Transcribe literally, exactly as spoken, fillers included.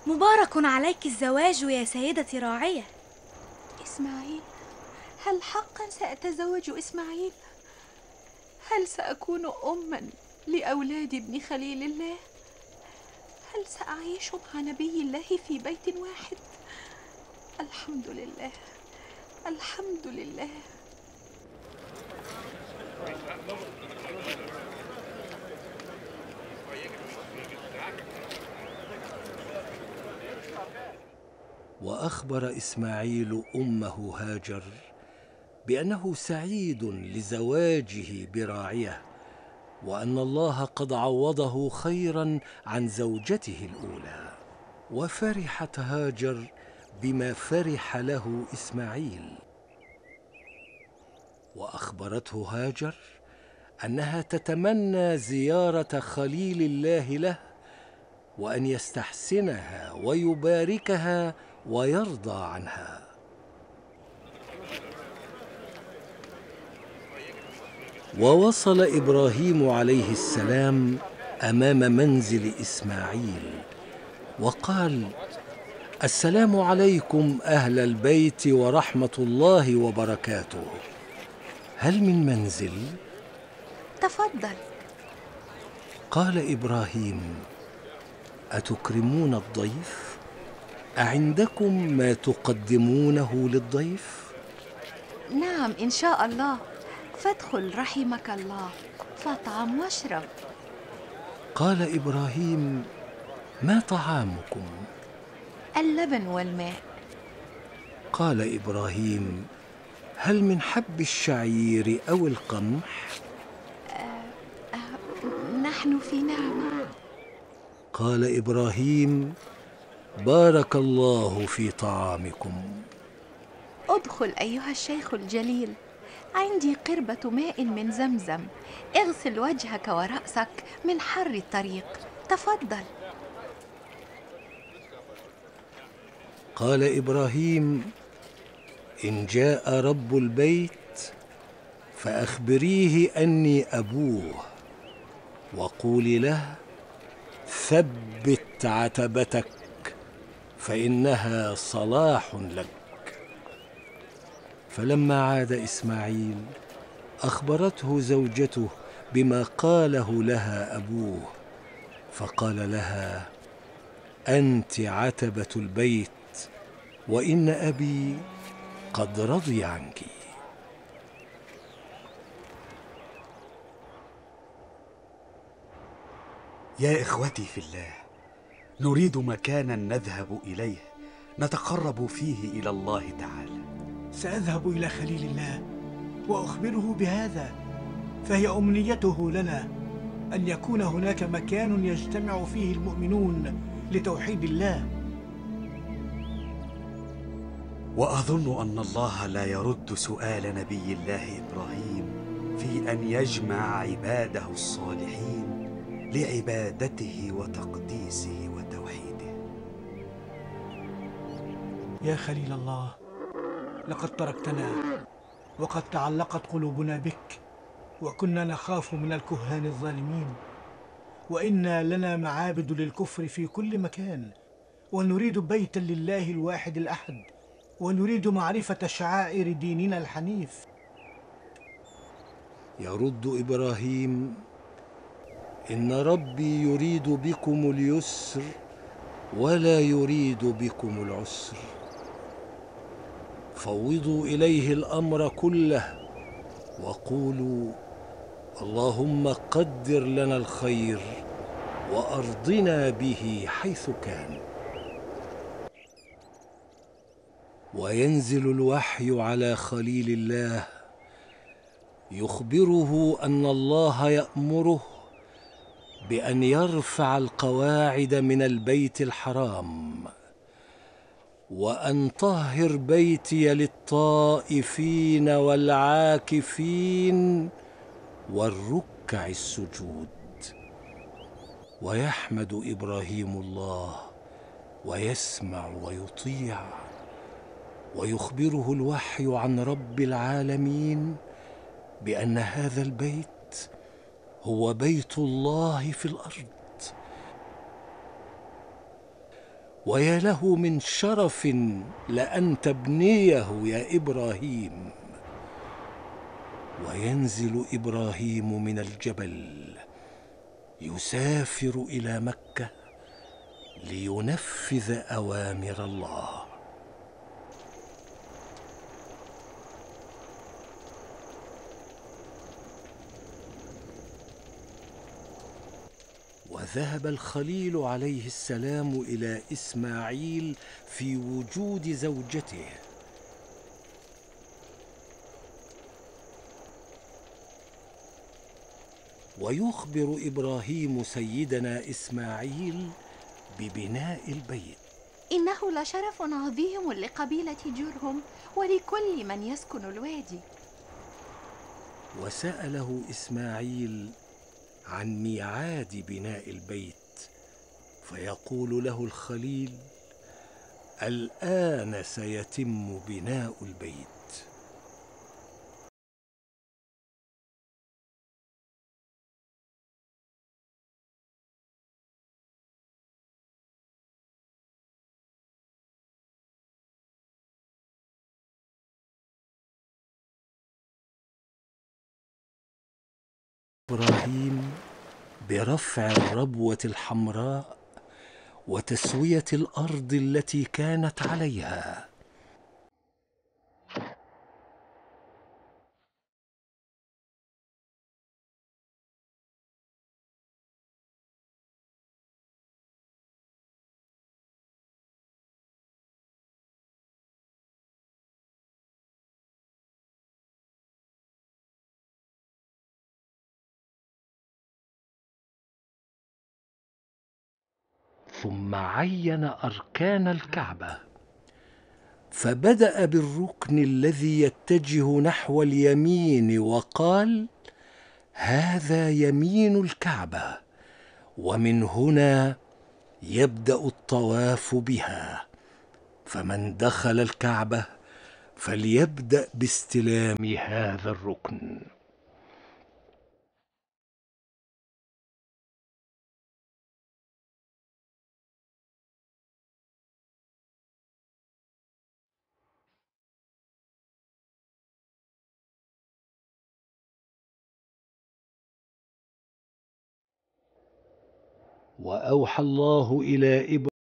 مبارك عليك الزواج يا سيدتي راعية. إسماعيل؟ هل حقا سأتزوج إسماعيل؟ هل سأكون أما لأولاد ابن خليل الله؟ هل سأعيش مع نبي الله في بيت واحد؟ الحمد لله، الحمد لله. وأخبر إسماعيل أمه هاجر بأنه سعيد لزواجه براعية، وأن الله قد عوضه خيرا عن زوجته الأولى. وفرحت هاجر بما فرح له إسماعيل، وأخبرته هاجر أنها تتمنى زيارة خليل الله له، وأن يستحسنها ويباركها ويرضى عنها. ووصل إبراهيم عليه السلام أمام منزل إسماعيل وقال: السلام عليكم أهل البيت ورحمة الله وبركاته، هل من منزل؟ تفضل. قال إبراهيم: أتكرمون الضيف؟ أعندكم ما تقدمونه للضيف؟ نعم إن شاء الله، فادخل رحمك الله، فاطعم واشرب. قال إبراهيم: ما طعامكم؟ اللبن والماء. قال إبراهيم: هل من حب الشعير أو القمح؟ أه أه نحن في نعمة. قال إبراهيم: بارك الله في طعامكم. ادخل أيها الشيخ الجليل، عندي قربة ماء من زمزم، اغسل وجهك ورأسك من حر الطريق، تفضل. قال إبراهيم: إن جاء رب البيت فأخبريه أني أبوه، وقولي له: ثبت عتبتك فإنها صلاح لك. فلما عاد إسماعيل أخبرته زوجته بما قاله لها أبوه، فقال لها: أنت عتبة البيت، وإن أبي قد رضي عنك. يا إخوتي في الله، نريد مكانا نذهب إليه نتقرب فيه إلى الله تعالى. سأذهب إلى خليل الله وأخبره بهذا، فهي أمنيته لنا أن يكون هناك مكان يجتمع فيه المؤمنون لتوحيد الله. وأظن أن الله لا يرد سؤال نبي الله إبراهيم في أن يجمع عباده الصالحين لعبادته وتقديسه وتوحيده. يا خليل الله، لقد تركتنا وقد تعلقت قلوبنا بك، وكنا نخاف من الكهان الظالمين، وإنا لنا معابد للكفر في كل مكان، ونريد بيتا لله الواحد الأحد، ونريد معرفة شعائر ديننا الحنيف. يرد إبراهيم: إن ربي يريد بكم اليسر ولا يريد بكم العسر، فوضوا إليه الأمر كله وقولوا: اللهم قدر لنا الخير وأرضنا به حيث كان. وينزل الوحي على خليل الله يخبره أن الله يأمره بأن يرفع القواعد من البيت الحرام، وأن طهر بيتي للطائفين والعاكفين والركع السجود. ويحمد إبراهيم الله ويسمع ويطيع، ويخبره الوحي عن رب العالمين بأن هذا البيت هو بيت الله في الأرض. ويا له من شرف لأن تبنيه يا إبراهيم. وينزل إبراهيم من الجبل يسافر إلى مكة لينفذ أوامر الله. وذهب الخليل عليه السلام إلى إسماعيل في وجود زوجته، ويخبر إبراهيم سيدنا إسماعيل ببناء البيت. إنه لشرف عظيم لقبيلة جرهم ولكل من يسكن الوادي. وسأله إسماعيل عن ميعاد بناء البيت، فيقول له الخليل: الآن سيتم بناء البيت. إبراهيم برفع الربوة الحمراء وتسوية الأرض التي كانت عليها. ثم عين أركان الكعبة، فبدأ بالركن الذي يتجه نحو اليمين وقال: هذا يمين الكعبة، ومن هنا يبدأ الطواف بها، فمن دخل الكعبة فليبدأ باستلام هذا الركن. وأوحى الله إلى إبراهيم